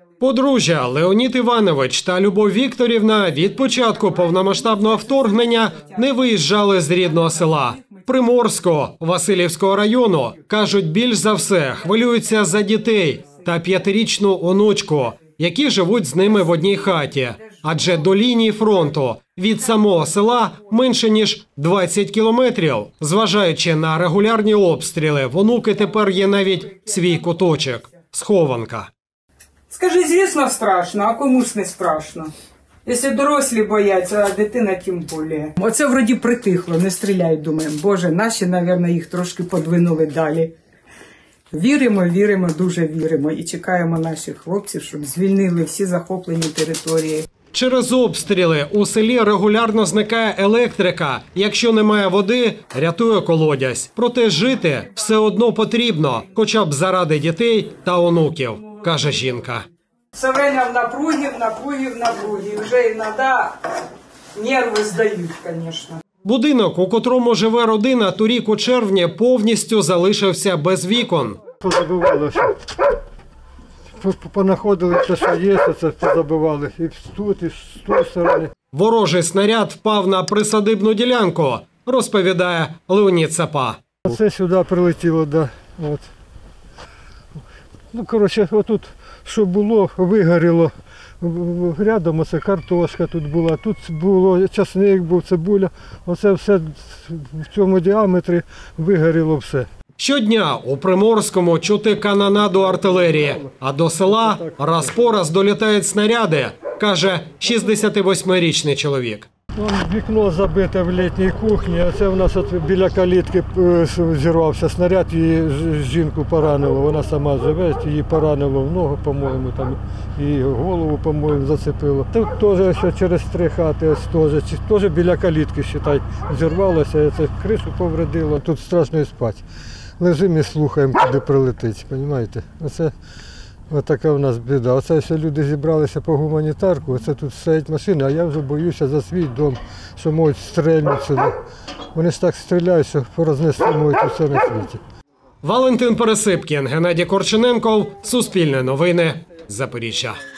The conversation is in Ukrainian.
Подружжя Леонід Іванович та Любов Вікторівна від початку повномасштабного вторгнення не виїжджали з рідного села. Приморського Василівського району, кажуть, більш за все хвилюються за дітей та 5-річну онучку, які живуть з ними в одній хаті. Адже до лінії фронту від самого села менше ніж 20 кілометрів. Зважаючи на регулярні обстріли, в онуки тепер є навіть свій куточок – схованка. Скажи, звісно, страшно, а комусь не страшно. Якщо дорослі бояться, а дитина тим більше. Оце вроді притихло, не стріляють, думаємо. Боже, наші, мабуть, їх трошки подвинули далі. Віримо, дуже віримо і чекаємо наших хлопців, щоб звільнили всі захоплені території. Через обстріли у селі регулярно зникає електрика. Якщо немає води, рятує колодязь. Проте жити все одно потрібно, хоча б заради дітей та онуків, каже жінка. Все время в напругі. Вже іноді нерви здають, звісно. Будинок, у котрому живе родина, торік у червні повністю залишився без вікон. Позабивали все. Понаходили те, що є, це позабивали. І тут, і з тої сторони. Ворожий снаряд впав на присадибну ділянку, розповідає Леонід Сапа. Це сюди прилетіло, да. От. Ну, коротше, отут, що було, вигоріло. Рядом оце картошка тут була, тут було часник, був цибуля. Оце все в цьому діаметрі вигоріло все. Щодня у Приморському чути канонаду артилерії, а до села раз по раз долітають снаряди, каже 68-річний чоловік. Вікно забите в літній кухні, а це в нас от біля калітки зірвався снаряд, її жінку поранило, вона сама живе, її поранило в ногу, по-моєму, там, і голову, по-моєму, зацепило. Тут теж ще через 3 хати, ось теж біля калітки, считай, зірвалося, це кришу повредило, тут страшно і спати. Лежимо і слухаємо, куди прилетить, розумієте? Оце така в нас біда. Оце все люди зібралися по гуманітарку, оце тут стоять машини, а я вже боюся за свій дом, що можуть стрельнути сюди. Вони ж так стріляють, що порознесли можуть усе на світі. Валентин Пересипкін, Геннадій Корчененков, Суспільне новини, Запоріжжя.